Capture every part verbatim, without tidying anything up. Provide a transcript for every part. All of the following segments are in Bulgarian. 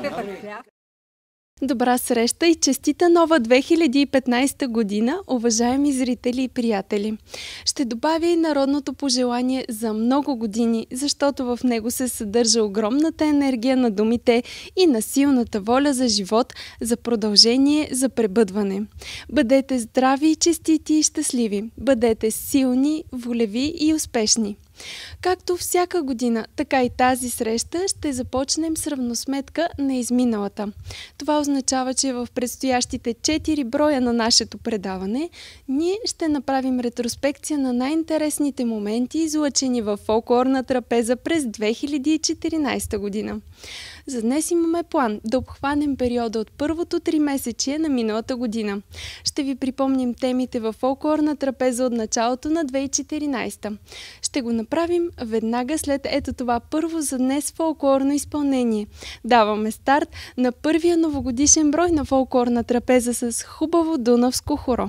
Добра среща и честита нова две хиляди и петнадесета година, уважаеми зрители и приятели! Ще добавя и народното пожелание за много години, защото в него се съдържа огромната енергия на думите и на силната воля за живот, за продължение, за пребъдване. Бъдете здрави и честити и щастливи! Бъдете силни, волеви и успешни! Както всяка година, така и тази среща ще започнем с равносметка на изминалата. Това означава, че в предстоящите четири броя на нашето предаване ние ще направим ретроспекция на най-интересните моменти, излъчени във фолклорна трапеза през две хиляди и четиринадесета година. За днес имаме план да обхванем периода от първото тримесечие на миналата година. Ще ви припомним темите във фолклорна трапеза от началото на две хиляди и четиринадесета. Ще го направим веднага след ето това първо за днес фолклорно изпълнение. Даваме старт на първия новогодишен брой на фолклорна трапеза с хубаво дунавско хоро.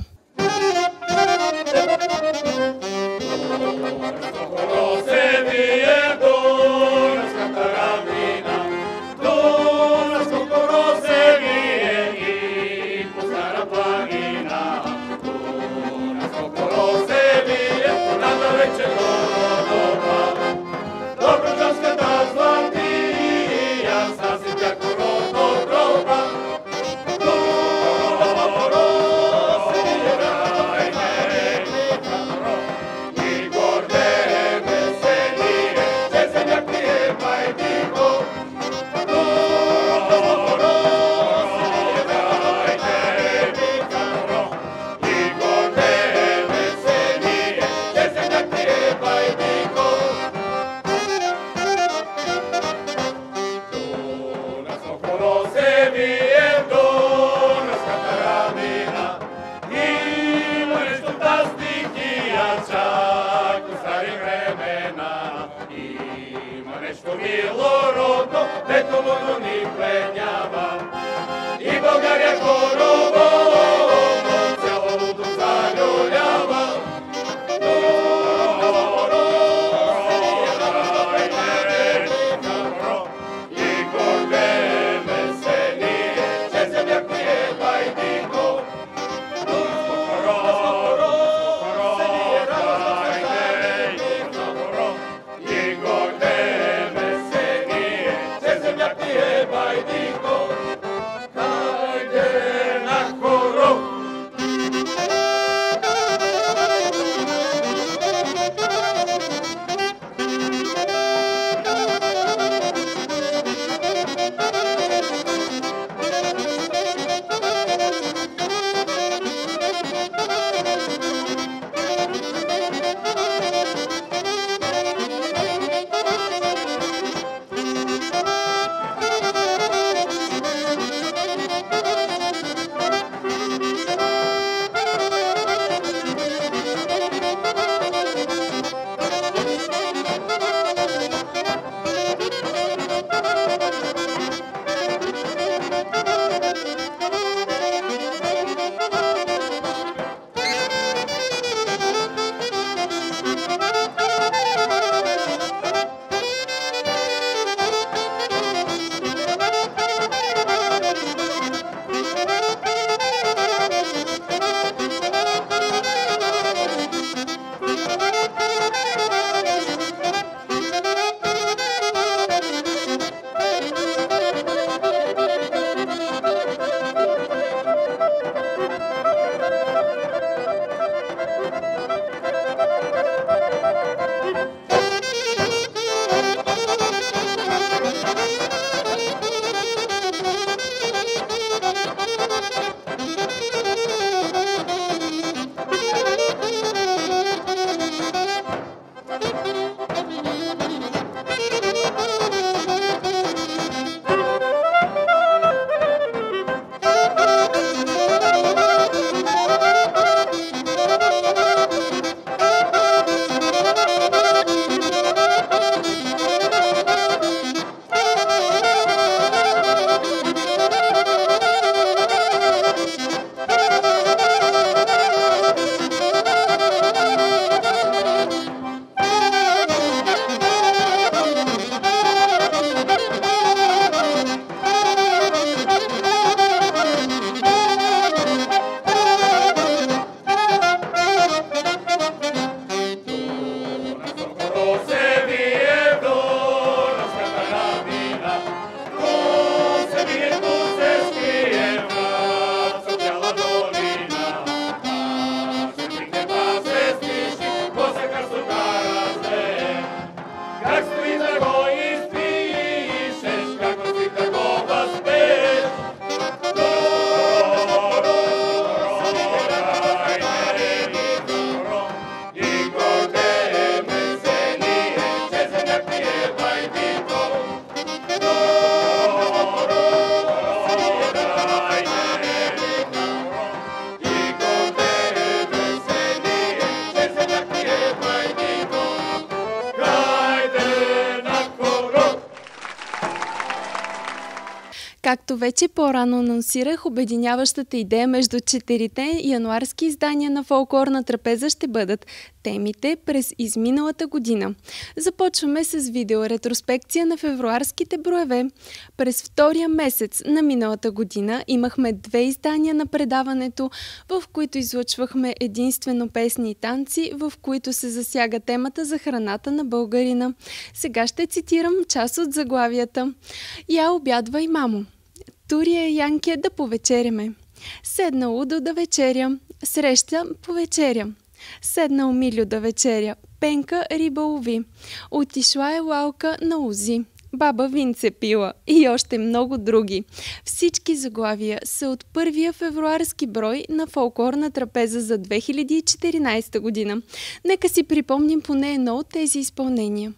Както вече по-рано анонсирах, обединяващата идея между четирите януарски издания на Фолклорна трапеза ще бъдат темите през изминалата година. Започваме с видеоретроспекция на февруарските броеве. През втория месец на миналата година имахме две издания на предаването, в които излъчвахме единствено песни и танци, в които се засяга темата за храната на българина. Сега ще цитирам част от заглавията. Я обядвай, мамо. Турия Янке да повечеряме. Седнал Удо да вечеря. Среща по вечеря. Седнал Милю да вечеря. Пенка риба лови. Отишла е Лалка на узи. Баба винце пила и още много други. Всички заглавия са от първия февруарски брой на Фолклорна трапеза за две хиляди и четиринадесета година. Нека си припомним поне едно от тези изпълнения.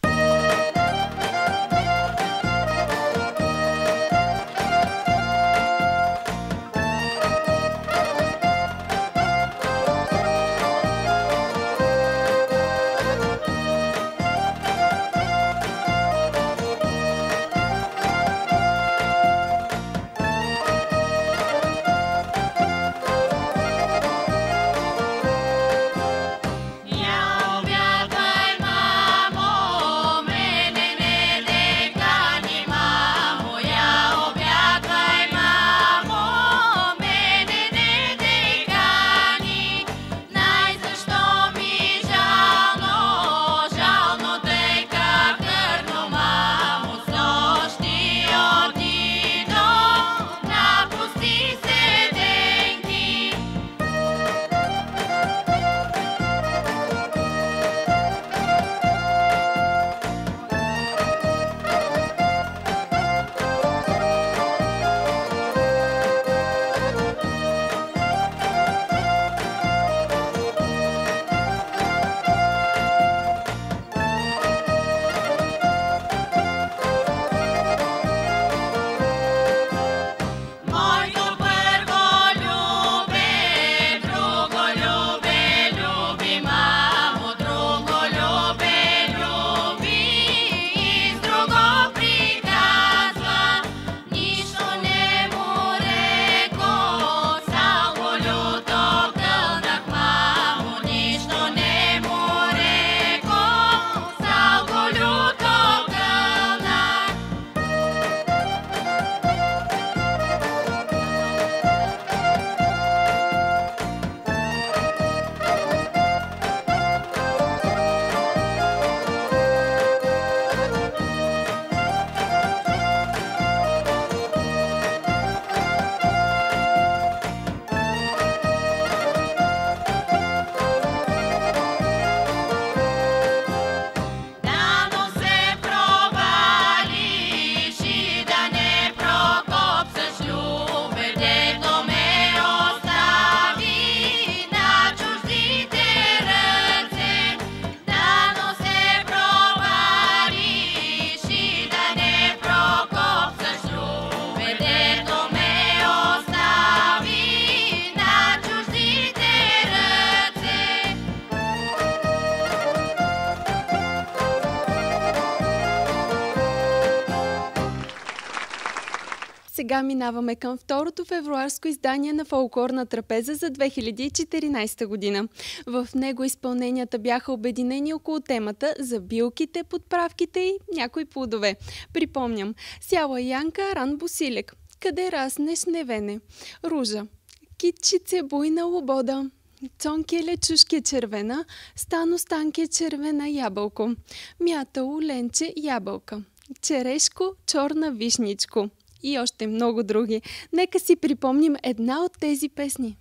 Сега минаваме към второто февруарско издание на Фолклорна трапеза за две хиляди и четиринадесета година. В него изпълненията бяха обединени около темата за билките, подправките и някои плодове. Припомням, сяла Янка ран босилек, къде раснеш невене, ружа, китчице буйна лобода, цонкеле чушке червена, стано станке червена ябълко, мятало ленче ябълка, черешко чорна вишничко и още много други. Нека си припомним една от тези песни.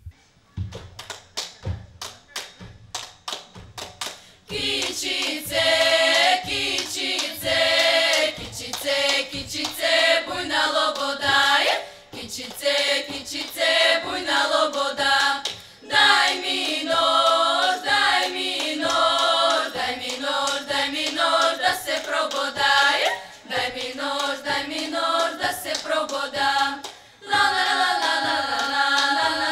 Кичице, кичице, кичице, кичице, буйна лобода, кичице, кичице, буйна лобода, дай ми нож, дай ми нож, дай ми нож, дай ми нож, да се пробода, дай ми нож, дай ми нож, да се пробода. Ла ла ла ла ла ла ла ла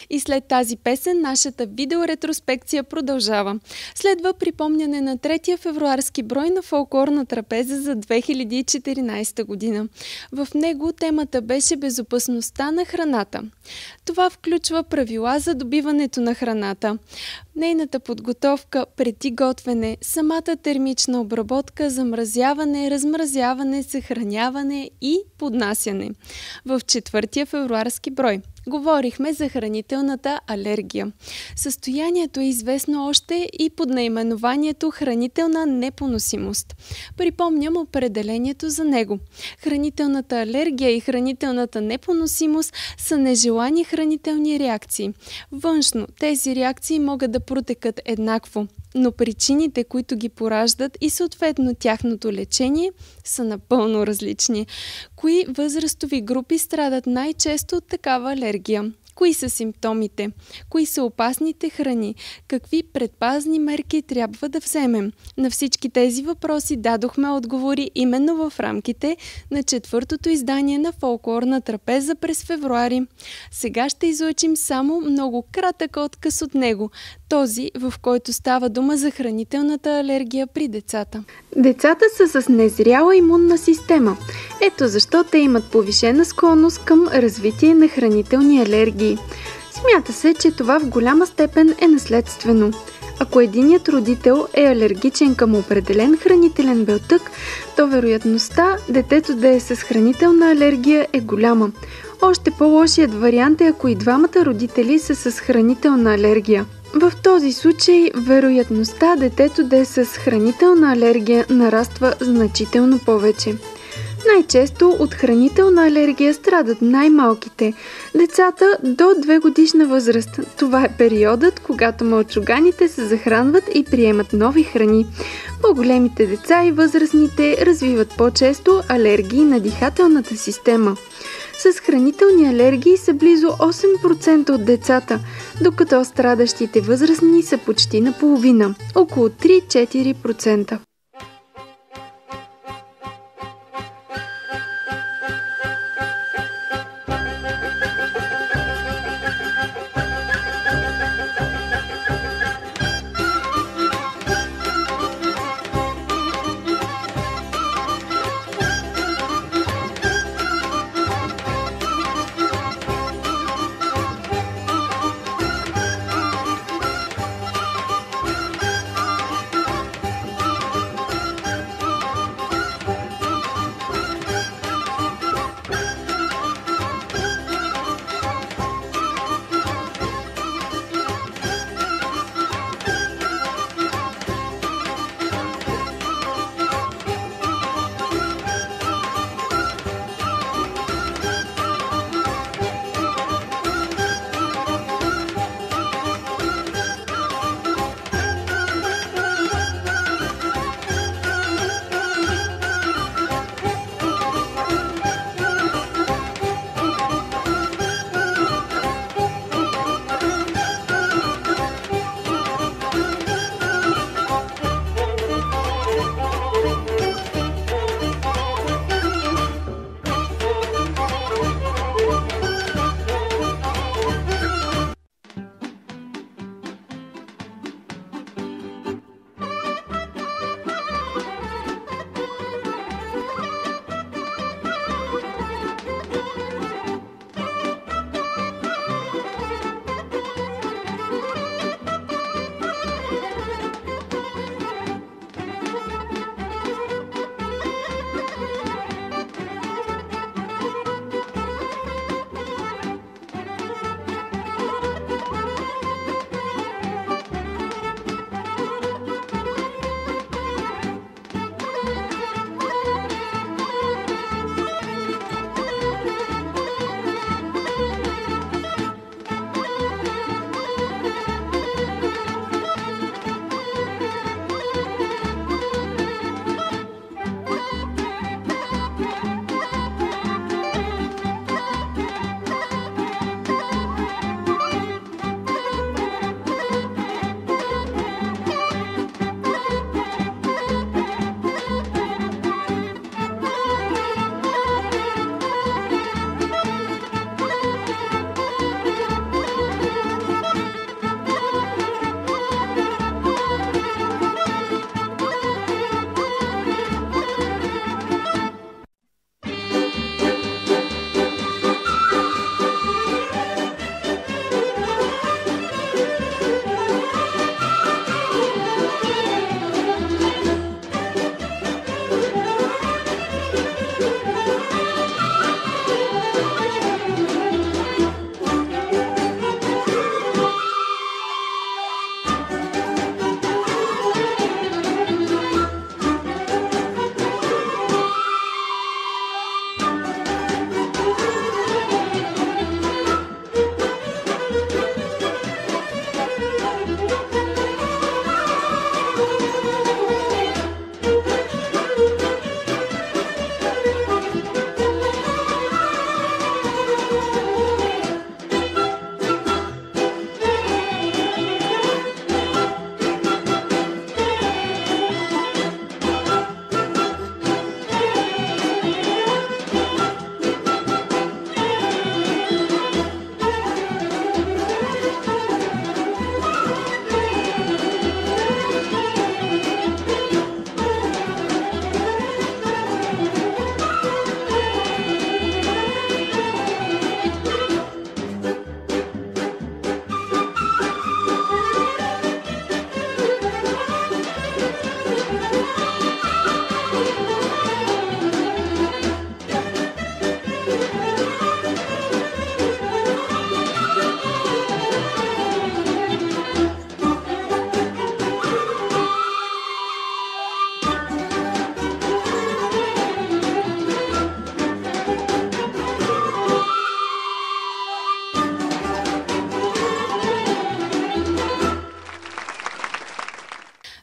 И след тази песен нашата видеоретроспекция продължава. Следва припомняне на третия февруарски брой на Фолклорна трапеза за две хиляди и четиринадесета година. В него темата беше безопасността на храната. Това включва правила за добиването на храната, нейната подготовка преди готвене, самата термична обработка, замразяване, размразяване, съхраняване и поднасяне. В четвъртия февруарски брой говорихме за хранителната алергия. Състоянието е известно още и под наименованието хранителна непоносимост. Припомням определението за него. Хранителната алергия и хранителната непоносимост са нежелани хранителни реакции. Външно тези реакции могат да протекат еднакво, но причините, които ги пораждат и съответно тяхното лечение, са напълно различни. Кои възрастови групи страдат най-често от такава алергия? Кои са симптомите? Кои са опасните храни? Какви предпазни мерки трябва да вземем? На всички тези въпроси дадохме отговори именно в рамките на четвъртото издание на Фолклорна трапеза през февруари. Сега ще излъчим само много кратък откъс от него, този, в който става дума за хранителната алергия при децата. Децата са с незряла имунна система. Ето защо те имат повишена склонност към развитие на хранителни алергии. Смята се, че това в голяма степен е наследствено. Ако единият родител е алергичен към определен хранителен белтък, то вероятността детето да е с хранителна алергия е голяма. Още по-лошият вариант е, ако и двамата родители са с хранителна алергия. В този случай вероятността детето да е с хранителна алергия нараства значително повече. Най-често от хранителна алергия страдат най-малките – децата до две годишна възраст. Това е периодът, когато мълчуганите се захранват и приемат нови храни. По-големите деца и възрастните развиват по-често алергии на дихателната система. С хранителни алергии са близо осем процента от децата, докато страдащите възрастни са почти наполовина – около три-четири процента.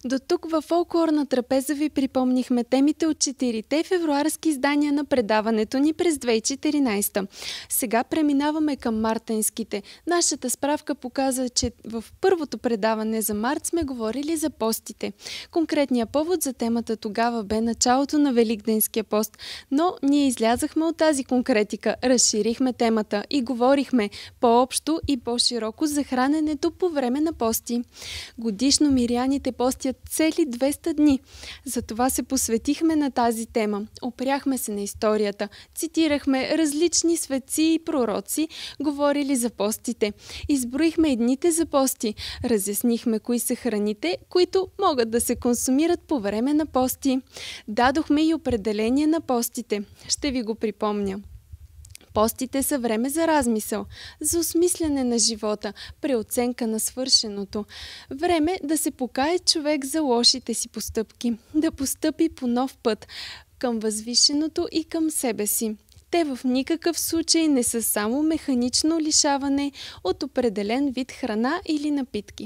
До тук във Фолклорна трапеза ви припомнихме темите от четирите февруарски издания на предаването ни през две хиляди и четиринадесета. Сега преминаваме към мартенските. Нашата справка показва, че в първото предаване за март сме говорили за постите. Конкретният повод за темата тогава бе началото на Великденския пост, но ние излязахме от тази конкретика, разширихме темата и говорихме по-общо и по-широко за храненето по време на пости. Годишно миряните постят цели двеста дни. Затова се посветихме на тази тема. Опряхме се на историята, цитирахме различни светци и пророци, говорили за постите. Изброихме и дните за пости, разяснихме кои са храните, които могат да се консумират по време на пости. Дадохме и определение на постите. Ще ви го припомня. Постите са време за размисъл, за осмисляне на живота, преоценка на свършеното. Време да се покае човек за лошите си постъпки, да постъпи по нов път към възвишеното и към себе си. Те в никакъв случай не са само механично лишаване от определен вид храна или напитки.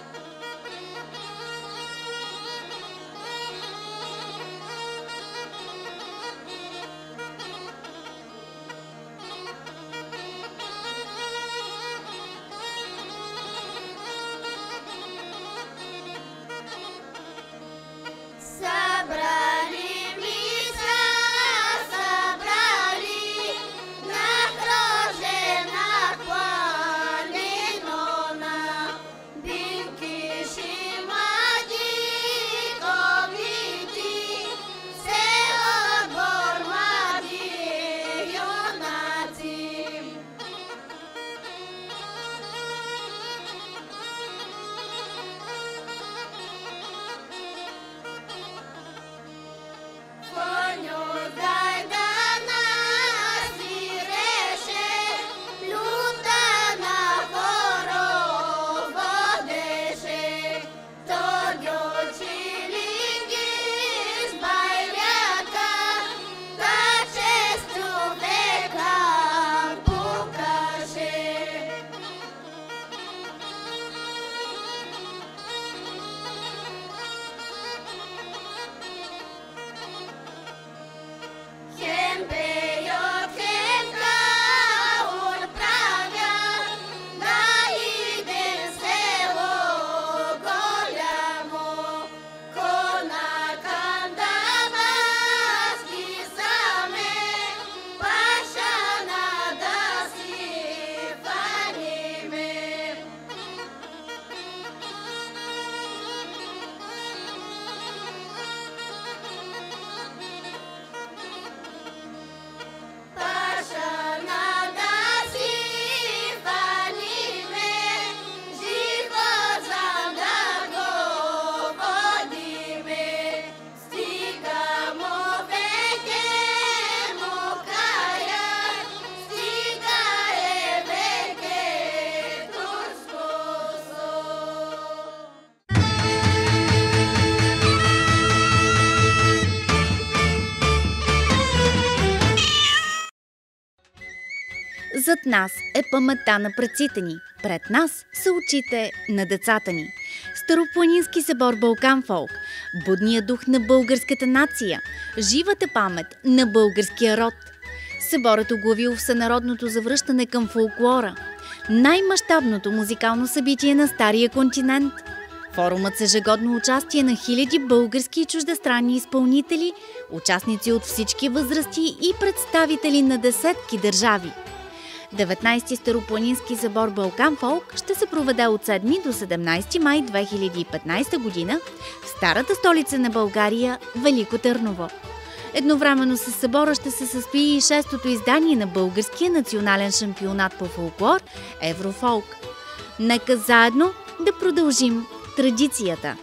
Зад нас е паметта на предците ни, пред нас са очите на децата ни. Старопланински събор Балкан Фолк, будния дух на българската нация, живата памет на българския род. Съборът оглавил всенародното завръщане към фолклора, най-мащабното музикално събитие на Стария континент. Форумът с ежегодно участие на хиляди български и чуждестранни изпълнители, участници от всички възрасти и представители на десетки държави. деветнадесети Старопланински събор Балкан Фолк ще се проведе от седми до седемнадесети май две хиляди и петнадесета година в старата столица на България – Велико Търново. Едновременно с събора ще се състои и шестото издание на българския национален шампионат по фолклор Еврофолк. Нека заедно да продължим традицията.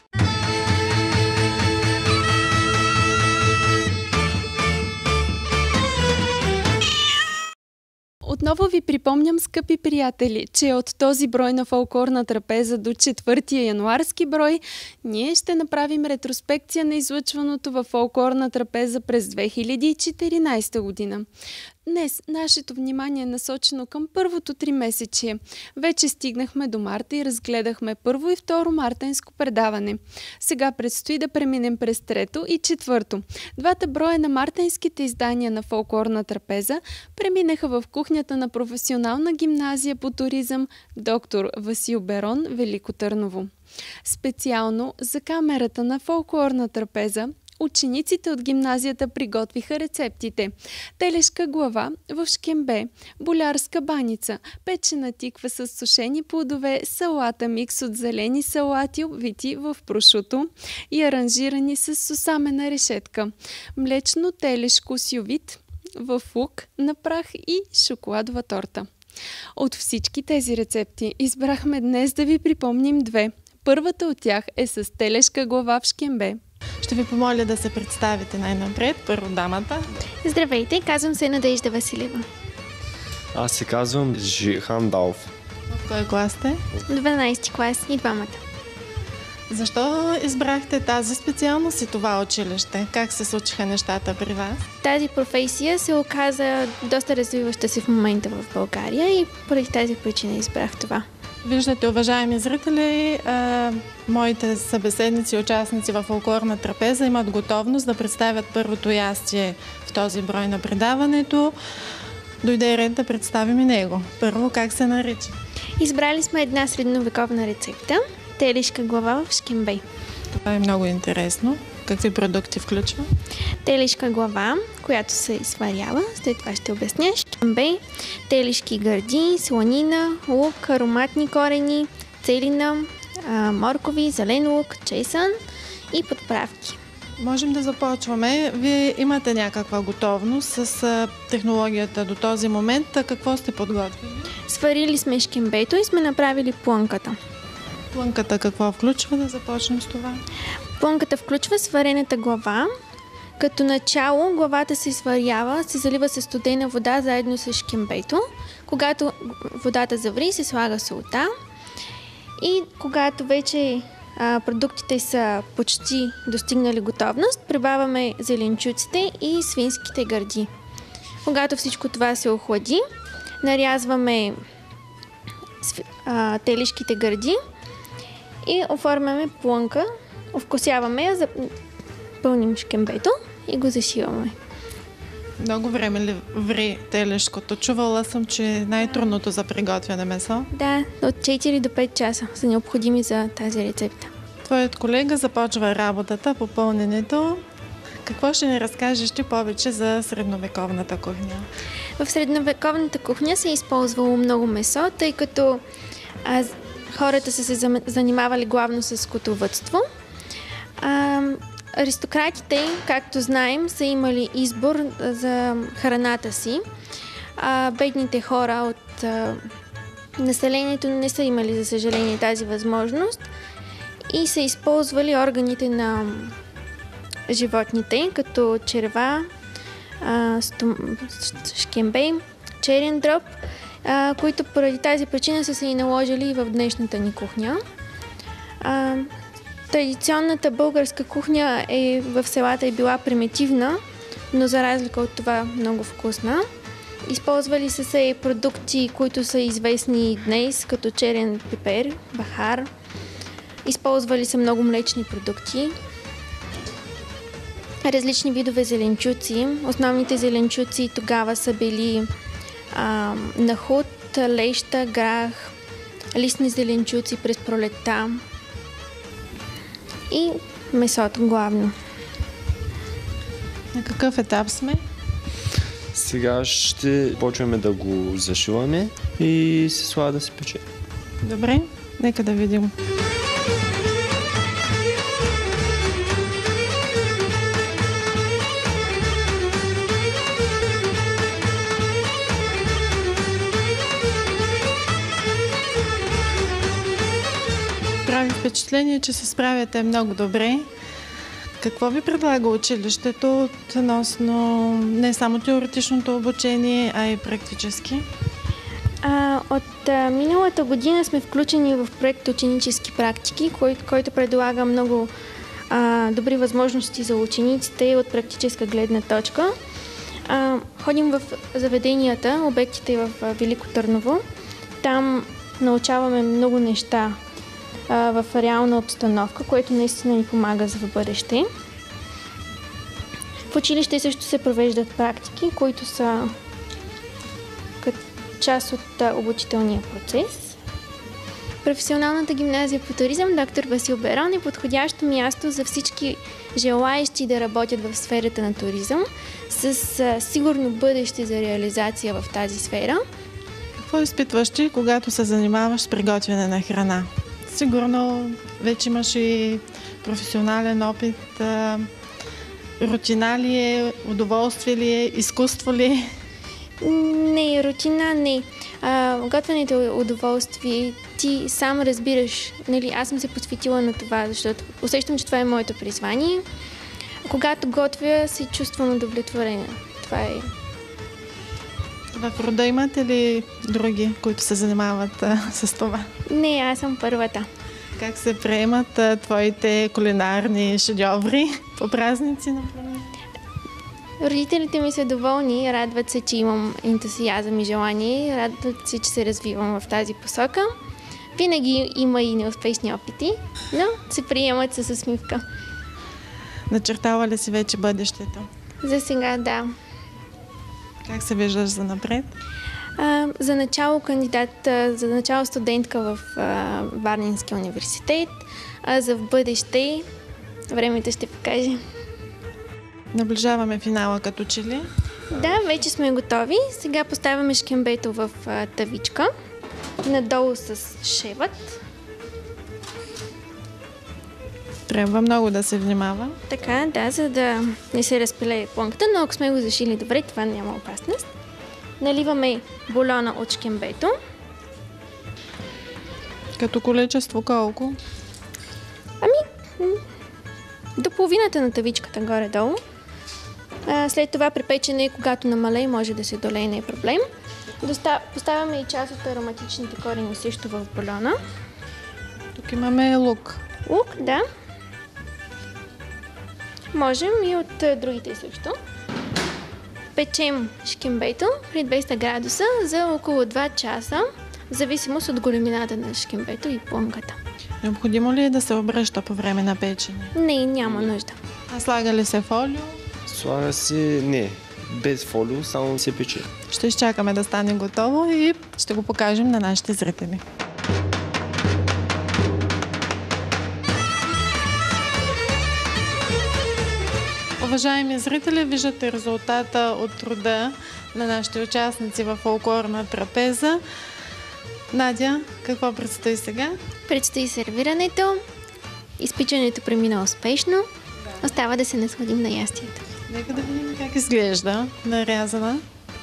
Отново ви припомням, скъпи приятели, че от този брой на Фолклорна трапеза до четвъртия януарски брой ние ще направим ретроспекция на излъчваното във Фолклорна трапеза през две хиляди и четиринадесета година. Днес нашето внимание е насочено към първото тримесечие. Вече стигнахме до марта и разгледахме първо и второ мартенско предаване. Сега предстои да преминем през трето и четвърто. Двата броя на мартенските издания на Фолклорна трапеза преминаха в кухнята на професионална гимназия по туризъм доктор Васил Берон, Велико Търново. Специално за камерата на Фолклорна трапеза учениците от гимназията приготвиха рецептите: телешка глава в шкембе, болярска баница, печена тиква с сушени плодове, салата микс от зелени салати, обвити в прошуто и аранжирани с сусамена решетка, млечно телешко сювит в лук на прах и шоколадова торта. От всички тези рецепти избрахме днес да ви припомним две. Първата от тях е с телешка глава в шкембе. Ще ви помоля да се представите най-напред. Първо дамата. Здравейте, казвам се Надежда Василева. Аз се казвам Жихан Далов. В кой клас сте? дванайсети клас и двамата. Защо избрахте тази специалност и това училище? Как се случиха нещата при вас? Тази професия се оказа доста развиваща се в момента в България и поради тази причина избрах това. Виждате, уважаеми зрители, а, моите събеседници и участници във Фолклорна трапеза имат готовност да представят първото ястие в този брой на предаването. Дойде ред да представим и него. Първо, как се нарича? Избрали сме една средновековна рецепта – телешка глава в шкембе. Това е много интересно. Какви продукти включва? Телешка глава, която се сварява, след това ще обясня. Шкембе, телешки гърди, сланина, лук, ароматни корени, целина, моркови, зелен лук, чесън и подправки. Можем да започваме. Вие имате някаква готовност с технологията до този момент. Какво сте подготвили? Сварили сме шкембето и сме направили плънката. Плънката какво включва? Да започнем с това. Плънката включва сварената глава. Като начало главата се сварява, се залива с студена вода заедно с шкембето. Когато водата заври, се слага солта. И когато вече а, продуктите са почти достигнали готовност, прибавяме зеленчуците и свинските гърди. Когато всичко това се охлади, нарязваме а, телешките гърди и оформяме плънка, овкусяваме я, запълним шкембето и го зашиваме. Много време ли ври телешкото? Чувала съм, че е най-трудното за приготвяне месо. Да, от четири до пет часа са необходими за тази рецепта. Твоят колега започва работата по пълненето. Какво ще ни разкажеш ти повече за средновековната кухня? В средновековната кухня се е използвало много месо, тъй като а, хората са се занимавали главно с скотовъдство. А, аристократите, както знаем, са имали избор за храната си. А, бедните хора от а, населението не са имали, за съжаление, тази възможност и са използвали органите на животните, като черва, а, стом... шкембе, черен дроб, а, които поради тази причина са се и наложили и в днешната ни кухня. А, традиционната българска кухня е, в селата е била примитивна, но за разлика от това много вкусна. Използвали са се продукти, които са известни и днес, като черен пипер, бахар. Използвали са много млечни продукти, различни видове зеленчуци. Основните зеленчуци тогава са били а, нахут, леща, грах, листни зеленчуци през пролетта и месото главно. На какъв етап сме? Сега ще почваме да го зашиваме и се слага да се пече. Добре, нека да видим. Прави впечатление, че се справяте много добре. Какво ви предлага училището относно не само теоретичното обучение, а и практически? А, от а, миналата година сме включени в проект ученически практики, кой, който предлага много а, добри възможности за учениците от практическа гледна точка. А, ходим в заведенията, обектите в Велико Търново. Там научаваме много неща а, в реална обстановка, което наистина ни помага за в бъдеще. В училище също се провеждат практики, които са като част от а, обучителния процес. Професионалната гимназия по туризъм доктор Васил Берон е подходящо място за всички желаещи да работят в сферата на туризъм с а, сигурно бъдеще за реализация в тази сфера. Какво изпитваш ти, когато се занимаваш с приготвяне на храна? Сигурно вече имаш и професионален опит. А, рутина ли е, удоволствие ли е, изкуство ли е? Не, рутина не. А, готвенето е удоволствие. Ти сам разбираш, нали, аз съм се посветила на това, защото усещам, че това е моето призвание. Когато готвя, се чувствам удовлетворена. Това е. В рода имате ли други, които се занимават а, с това? Не, аз съм първата. Как се приемат а, твоите кулинарни шедьоври по празници, например? Родителите ми са доволни, радват се, че имам ентусиазъм и желание, радват се, че се развивам в тази посока. Винаги има и неуспешни опити, но се приемат с усмивка. Начертава ли си вече бъдещето? За сега да. Как се виждаш за напред? А, за начало кандидат, а, за начало студентка в а, Варненския университет, а за в бъдеще времето ще покаже. Наближаваме финала като че ли? Да, вече сме готови. Сега поставяме шкембето в а, тавичка. Надолу с шевът. Трябва много да се внимава. Така, да, за да не се разпилее плънката, но ако сме го зашили добре, това няма опасност. Наливаме бульона от шкембето. Като количество колко? Ами, до половината на тавичката горе-долу. А, след това при печене, когато намалее, може да се долее, не е проблем. Доста... Поставяме и част от ароматичните корени също в бульона. Тук имаме лук. Лук, да. Можем и от а, другите също. Печем шкембето при двеста градуса за около два часа, в зависимост от големината на шкембето и плънката. Необходимо ли е да се обръща по време на печене? Не, няма нужда. А слага ли се фолио? Слага се не, без фолио, само се пече. Ще изчакаме да стане готово и ще го покажем на нашите зрители. Уважаеми зрители, виждате резултата от труда на нашите участници във фолклорна трапеза. Надя, какво предстои сега? Предстои сервирането. Изпичането премина успешно. Да. Остава да се насладим на ястието. Нека да видим как изглежда нарязана.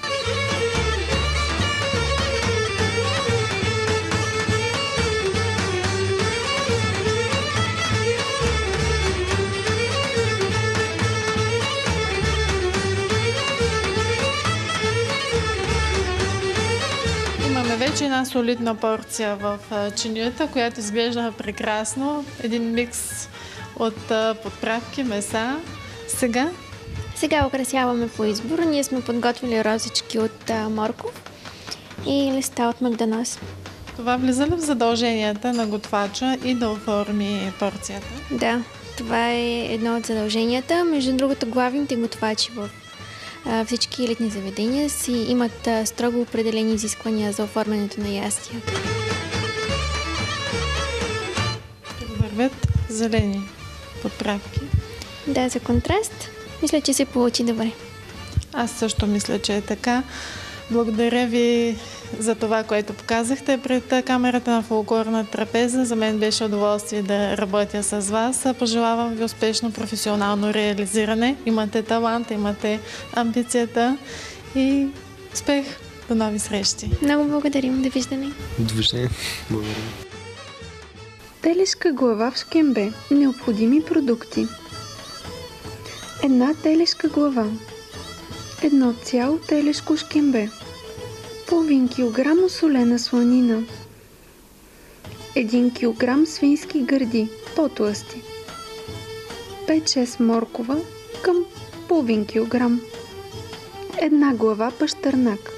Вече една солидна порция в чинията, която изглежда прекрасно. Един микс от подправки, меса. Сега? Сега украсяваме по избор. Ние сме подготвили розички от а, морков и листа от магданоз. Това влиза ли в задълженията на готвача и да оформи порцията? Да, това е едно от задълженията. Между другото, главните готвачи в всички елитни заведения си имат а, строго определени изисквания за оформянето на ястията. Тук вървят зелени подправки. Да, за контраст. Мисля, че се получи добре. Аз също мисля, че е така. Благодаря ви за това, което показахте пред камерата на фолклорна трапеза. За мен беше удоволствие да работя с вас. Пожелавам ви успешно професионално реализиране. Имате талант, имате амбицията и успех! До нови срещи! Много благодарим. Довиждане! Довиждане! Благодаря! Телешка глава в шкембе. Необходими продукти. Една телешка глава. Едно цяло телешко шкембе. Половин килограм осолена сланина. Един килограм свински гърди, по-тлъсти. пет-шест моркова към половин килограм. една глава пащърнак,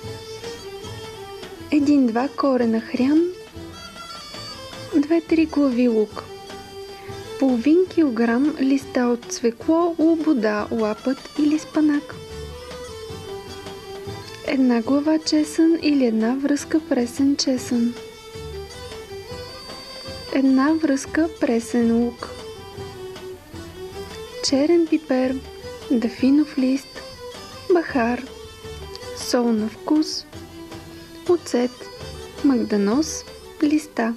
един-два корена хрян, две-три глави лук, половин килограм листа от цвекло, лобода, лапът или спанак, една глава чесън или една връзка пресен чесън, една връзка пресен лук, черен пипер, дафинов лист, бахар, сол на вкус, оцет, магданоз, листа.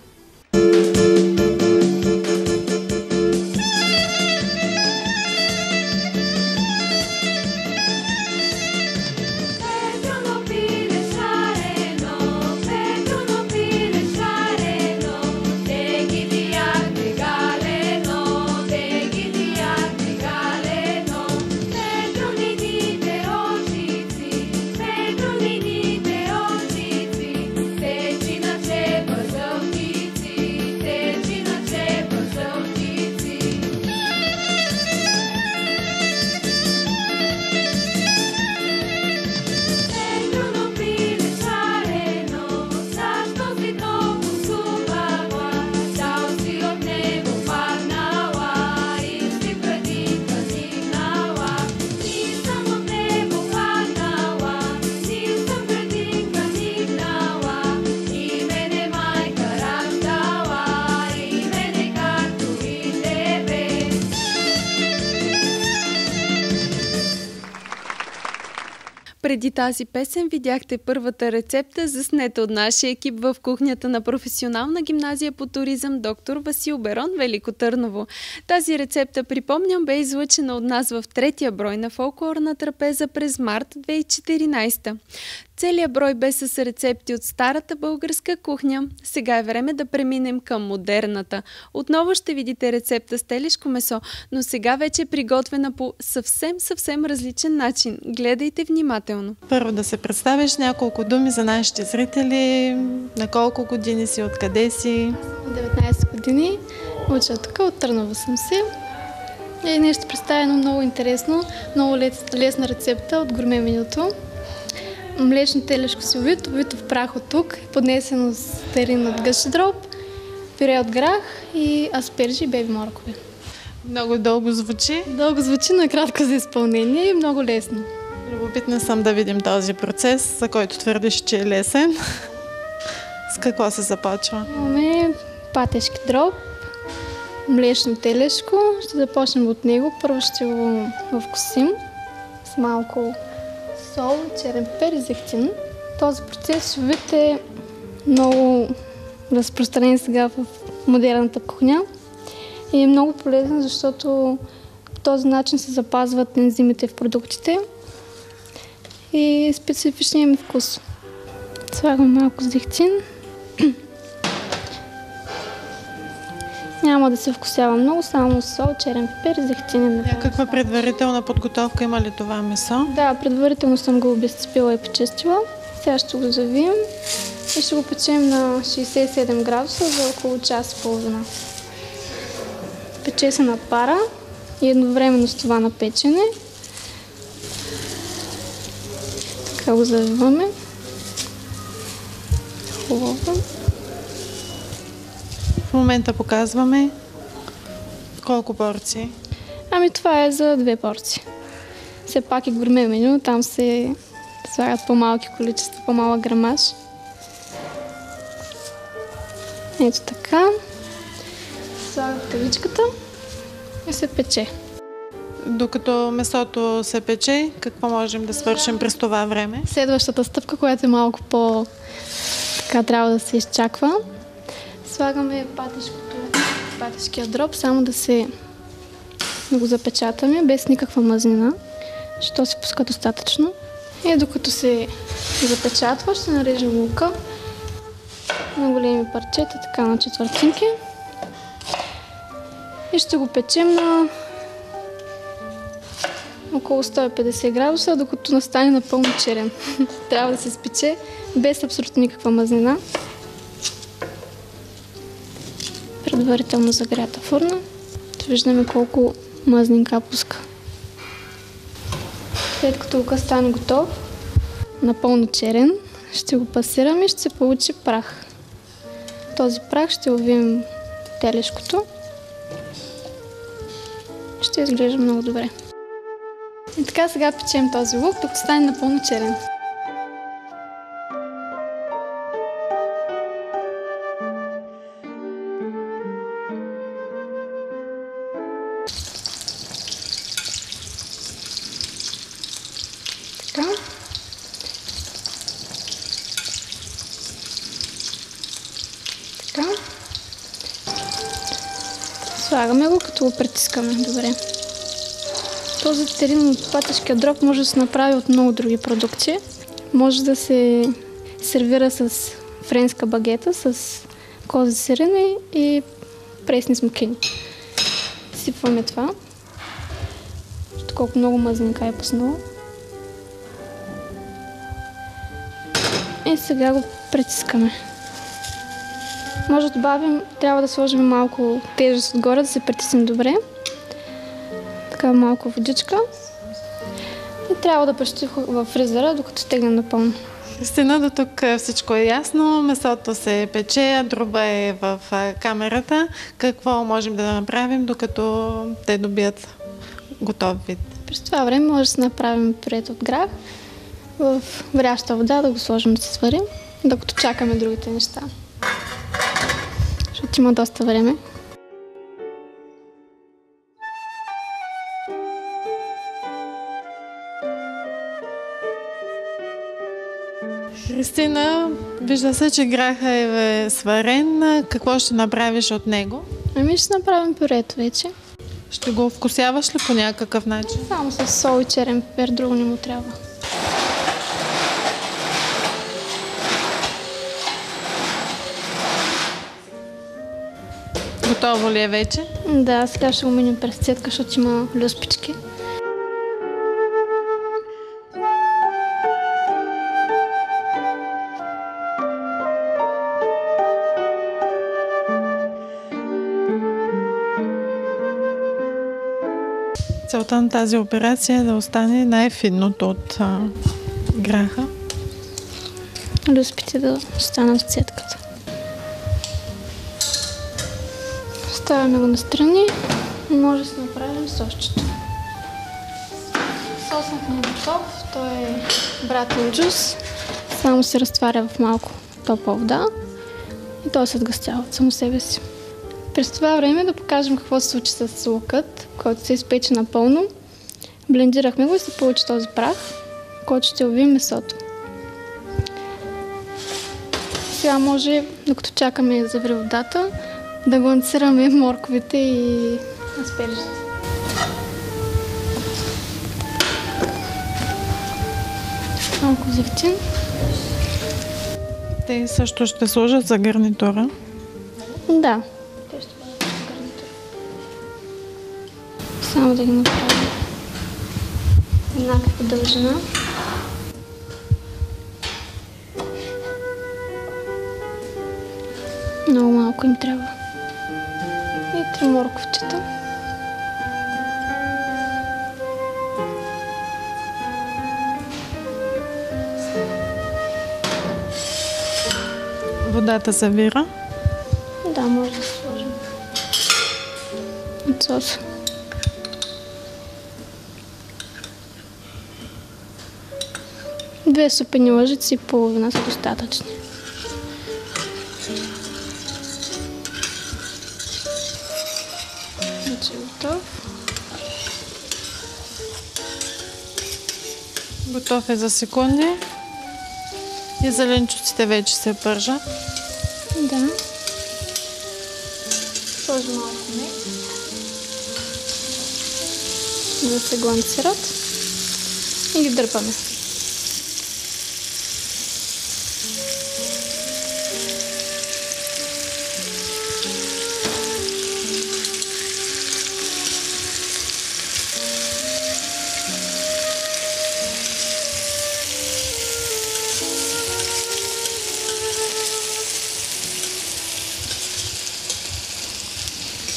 Преди тази песен видяхте първата рецепта, заснета от нашия екип в кухнята на Професионална гимназия по туризъм доктор Васил Берон, Велико Търново. Тази рецепта, припомням, бе излъчена от нас в третия брой на Фолклорна трапеза през март две хиляди и четиринадесета. Целият брой бе с рецепти от старата българска кухня. Сега е време да преминем към модерната. Отново ще видите рецепта с телешко месо, но сега вече е приготвена по съвсем, съвсем различен начин. Гледайте внимателно. Първо да се представиш няколко думи за нашите зрители. На колко години си, откъде си? деветнадесет години. Уча тук, от Търново съм си. И нещо представено много интересно, много лесна рецепта от гурме менюто. Млечно телешко силовито, обвито в прах от тук, поднесено с терин от гъщ дроб, пюре от грах и аспержи и беби моркови. Много дълго звучи. Дълго звучи, но е кратко за изпълнение и много лесно. Любопитна съм да видим този процес, за който твърдиш, че е лесен. С какво се започва? Имаме патешки дроб, млечно телешко. Ще започнем от него. Първо ще го вкусим с малко сол, черен пипер и зехтин. Този процес ще видите много разпространен сега в модерната кухня и е много полезен, защото по този начин се запазват ензимите в продуктите и специфичния им вкус. Слагам малко зехтин. Няма да се вкусява много, само сол, черен пипер и зехтин. Някаква предварителна подготовка има ли това месо? Да, предварително съм го обезцепила и почистила. Сега ще го завием и ще го печем на шейсет и седем градуса за около час и половина. Пече се на пара и едновременно с това на печене. Така го завиваме. Хубаво. В момента показваме колко порции. Ами това е за две порции. Все пак е гурме меню, там се слагат по-малки количества, по-малък грамаж. Ето така. Слагат тавичката и се пече. Докато месото се пече, какво можем да свършим през това време? Следващата стъпка, която е малко по... така трябва да се изчаква. Слагаме патешкия дроб, само да се да го запечатаме, без никаква мазнина, защото се пуска достатъчно. И докато се запечатва, ще нарежем лука на големи парчета, така на четвъртинки. И ще го печем на около сто и петдесет градуса, докато настане напълно черен. Трябва да се спече без абсолютно никаква мазнина. Предварително загрята фурна. Виждаме колко мазнинка пуска. След като лукът стане готов, напълно черен, ще го пасираме и ще се получи прах. Този прах ще увием телешкото. Ще изглежда много добре. И така сега печем този лук, докато стане напълно черен. Така. Така. Слагаме го, като го притискаме. Добре. Този терин от патешкия дроб може да се направи от много други продукти. Може да се сервира с френска багета, с кози сирене и пресни смокини. Сипваме това. Колко много мазнинка е пуснало. И сега го притискаме. Може да добавим, трябва да сложим малко тежест отгоре, да се притиснем добре. Така малко водичка. И трябва да пещи в фризера, докато стегнем напълно. Кристина, до тук всичко е ясно. Месото се пече, дроба е в камерата. Какво можем да направим, докато те добият готов вид? През това време може да се направим пюрет от грах в варяща вода, да го сложим да се свари, докато чакаме другите неща. Защото има доста време. Кристина, вижда се, че граха е сварен. Какво ще направиш от него? Ами ще направим пюрето вече. Ще го вкусяваш ли по някакъв начин? Само с сол и черен пипер, друго не му трябва. Готово ли е вече? Да, сега ще го минем през цетка, защото има люспички. Целта на тази операция е да остане най-финното от а, граха. Люспите да останат в цетката. Ставаме го настрани и може да си направим сосчето. Сосът ни е готов, той е братен джус. Само се разтваря в малко топла вода и той се сгъстява от само себе си. През това време да покажем какво се случи с лукът, който се изпече напълно. Блендирахме го и се получи този прах, който ще увием месото. Сега може, докато чакаме да заври водата, да гланцираме морковите и аспержите. Малко зехтин. Те също ще служат за гарнитура. Да. Те ще бъдат за гарнитура. Само да ги направим еднаква дължина. Много малко им трябва. И три морковчета. Водата завира. Да, може да сложим от соса. Две супени лъжици и половина са достатъчни. Вече е готов. Готов е за секунди. И зеленчуците вече се пържат. Да. Сложим малко мед, да се гланцират и ги дърпаме.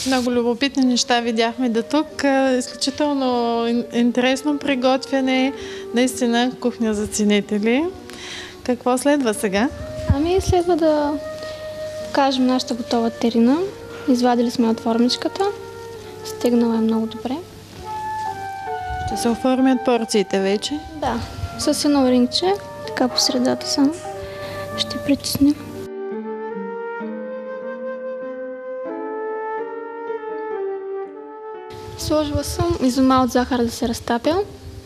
Много любопитни неща видяхме до тук. Изключително интересно приготвяне. Наистина кухня за ценители. Какво следва сега? Ами следва да покажем нашата готова терина. Извадили сме от формичката. Стегнала е много добре. Ще се оформят порциите вече? Да, с едно рингче, така по средата само. Ще притиснем. Сложила съм изомал от захар да се разтапя.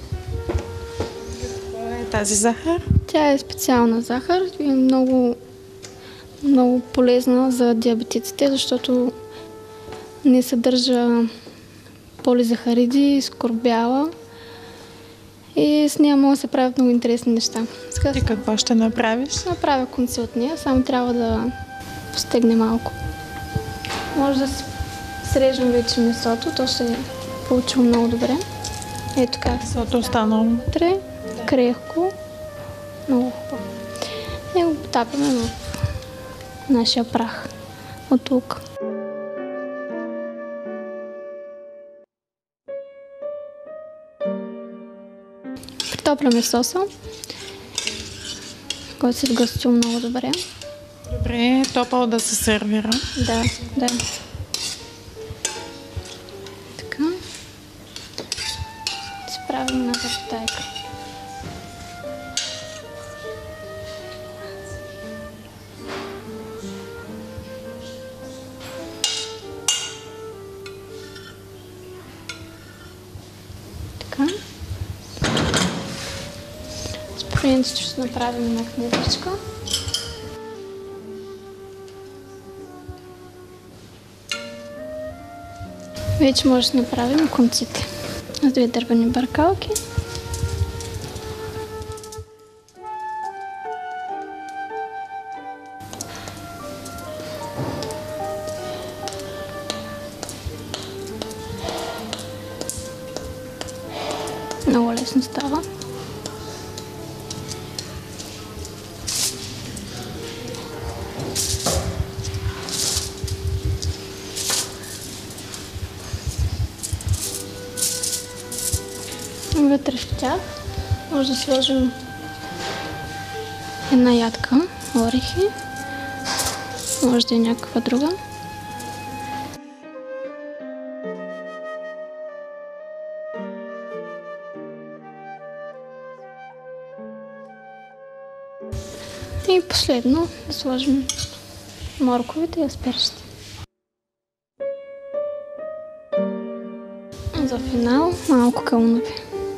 Каква е тази захар? Тя е специална захар и е много, много полезна за диабетиците, защото не съдържа полизахариди, скорбяла и с нея могат да се правят много интересни неща. Сега и какво ще направиш? Ще направя конци от нея, само трябва да постегне малко. Може да срежем вече месото, то ще е получило много добре. Ето как месото останало. Вътре, крехко, много хубаво. И го потапяме в нашия прах от лук. Притопляме соса, който се сгъстил много добре. Добре, топъл да се сервира. Да, да. Така. Си правим една запитайка. Така. Според ще направим една книжечка. Вече може да направим конците. С две дървени бъркалки. Много лесно става. Вътре в тях може да сложим една ядка орехи, може да е някаква друга. И последно да сложим морковите и аспержите. За финал малко кълнове.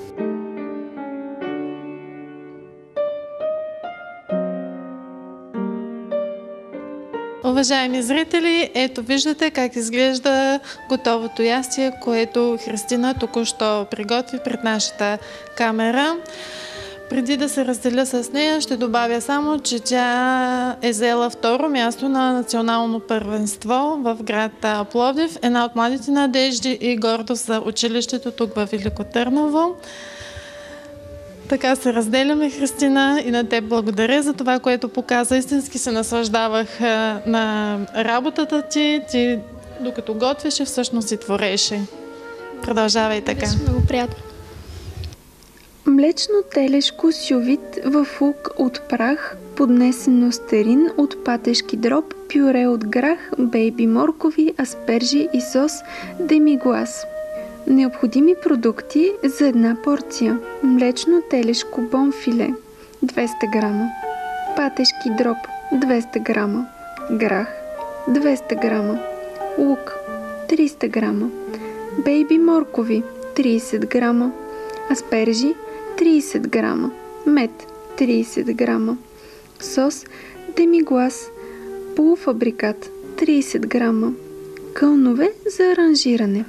Уважаеми зрители, ето виждате как изглежда готовото ястие, което Христина току-що приготви пред нашата камера. Преди да се разделя с нея, ще добавя само, че тя е взела второ място на национално първенство в град Пловдив. Една от младите надежди и гордост за училището тук във Велико Търново. Така се разделяме, Христина, и на теб благодаря за това, което показа. Истински се наслаждавах на работата ти. Ти, докато готвеше, всъщност и твореше. Продължавай така. Беше много приятно. Млечно телешко сювит в лук от прах, поднесено с терин от патешки дроб, пюре от грах, бейби моркови, аспержи и сос демиглас. Необходими продукти за една порция: млечно телешко бонфиле двеста грама, патешки дроб двеста грама, грах двеста грама, лук триста грама, бейби моркови трийсет грама, аспержи трийсет грама, мед трийсет грама, сос демиглас полуфабрикат трийсет грама, кълнове за аранжиране.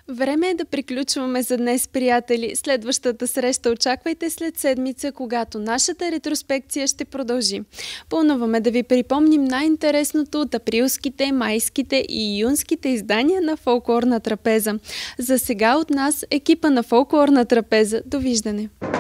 Време е да приключваме за днес, приятели. Следващата среща очаквайте след седмица, когато нашата ретроспекция ще продължи. Плануваме да ви припомним най-интересното от априлските, майските и юнските издания на Фолклорна трапеза. За сега от нас, екипа на Фолклорна трапеза. Довиждане!